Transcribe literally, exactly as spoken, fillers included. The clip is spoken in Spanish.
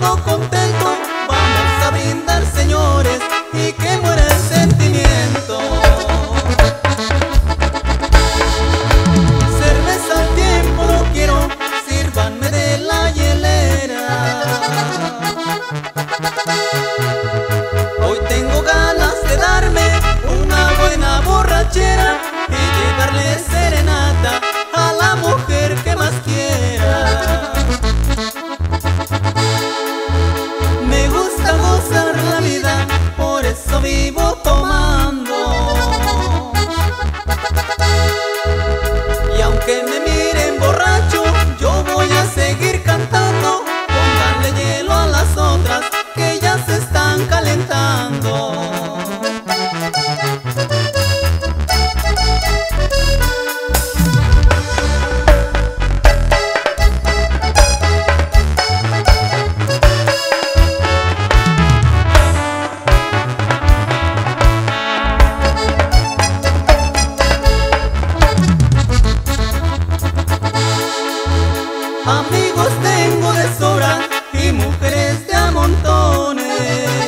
ando contento, vamos a brindar, señores, y que muera el sentimiento. Cerveza al tiempo no quiero, sírvanme de la hielera. Hoy tengo ganas de darme una buena borrachera y llevarle serenata a la mujer que más quiera. Me gusta gozar la vida, por eso vivo tomando. Y aunque me miren borracho, yo voy a seguir cantando. Pónganle hielo a las otras que ya se están calentando. Amigos tengo de sobra y mujeres de a montones.